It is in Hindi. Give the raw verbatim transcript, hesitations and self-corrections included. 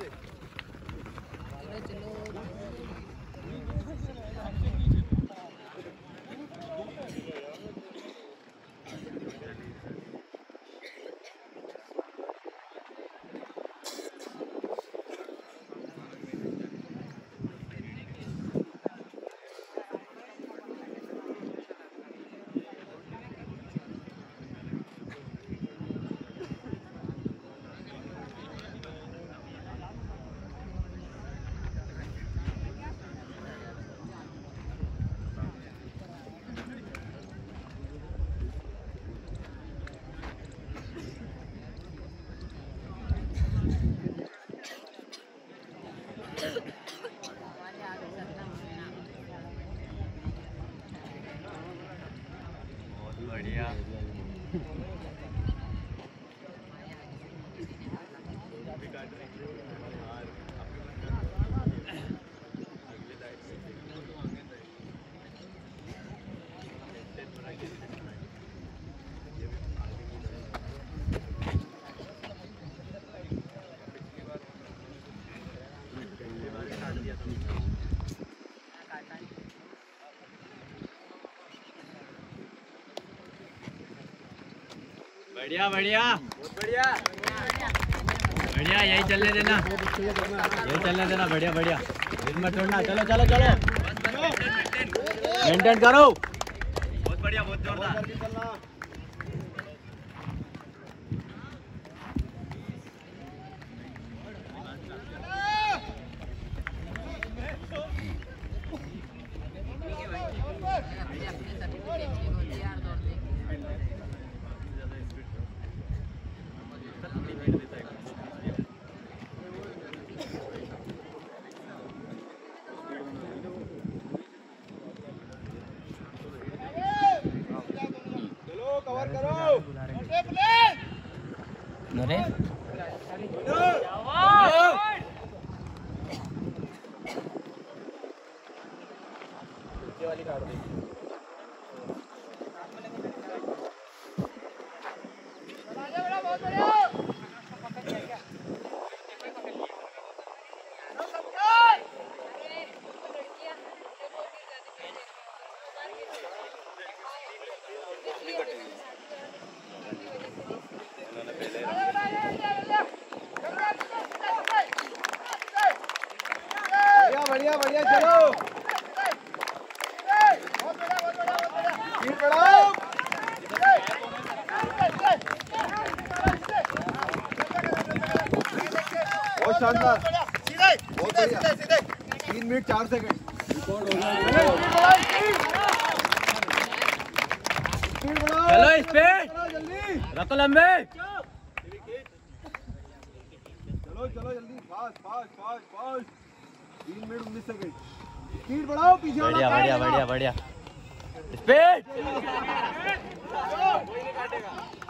बढ़िया। बढ़िया बढ़िया बहुत बढ़िया बढ़िया, यही चलने देना, यही चलने देना। बढ़िया बढ़िया, इसमें छोड़ना। चलो चलो चलो, मेंटेन करो। बहुत बढ़िया, बहुत जोरदार। कवर करो। अरे वाली काट दे। बहुत बढ़िया। बढ़िया बढ़िया, चलो। बहुत शानदार, बहुत बढ़िया। तीन मिनट चार सेकंड चलो, स्पीड रखो, लंबे। चलो चलो जल्दी, फास्ट फास्ट फास्ट फास्ट। तीन मिनट उन्नीस सेकंड, स्पीड बढ़ाओ। पीछे बढ़िया बढ़िया बढ़िया बढ़िया, स्पीड।